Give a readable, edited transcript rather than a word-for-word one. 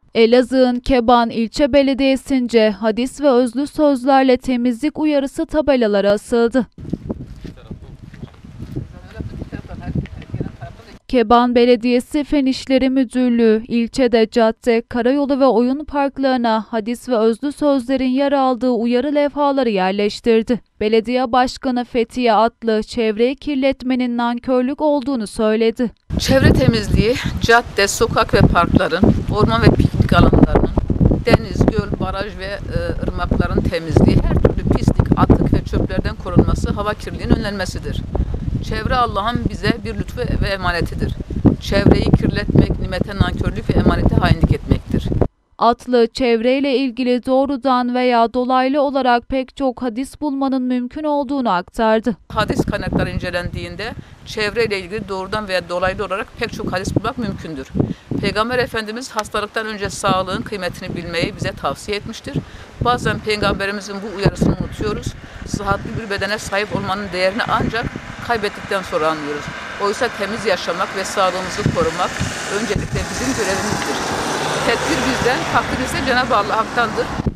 Elazığ'ın Keban İlçe Belediyesi'nce hadis ve özlü sözlerle temizlik uyarısı tabelaları asıldı. Keban Belediyesi Fen İşleri Müdürlüğü, ilçede cadde, karayolu ve oyun parklarına hadis ve özlü sözlerin yer aldığı uyarı levhaları yerleştirdi. Belediye Başkanı Fethiye Atlı, çevreyi kirletmenin nankörlük olduğunu söyledi. Çevre temizliği, cadde, sokak ve parkların, orman ve piknik alanlarının, deniz, göl, baraj ve ırmakların temizliği, her türlü pislik, atık ve çöplerden korunması, hava kirliliğinin önlenmesidir. Çevre Allah'ın bize bir lütfu ve emanetidir. Çevreyi kirletmek, nimete nankörlük ve emanete hainlik etmektir. Atlı, çevreyle ilgili doğrudan veya dolaylı olarak pek çok hadis bulmanın mümkün olduğunu aktardı. Hadis kaynakları incelendiğinde çevreyle ilgili doğrudan veya dolaylı olarak pek çok hadis bulmak mümkündür. Peygamber Efendimiz hastalıktan önce sağlığın kıymetini bilmeyi bize tavsiye etmiştir. Bazen Peygamberimizin bu uyarısını unutuyoruz. Sıhhatli bir bedene sahip olmanın değerini ancak kaybettikten sonra anlıyoruz. Oysa temiz yaşamak ve sağlığımızı korumak öncelikle bizim görevimizdir. Tedbir bizden, takdir ise Cenab-ı Allah'tandır.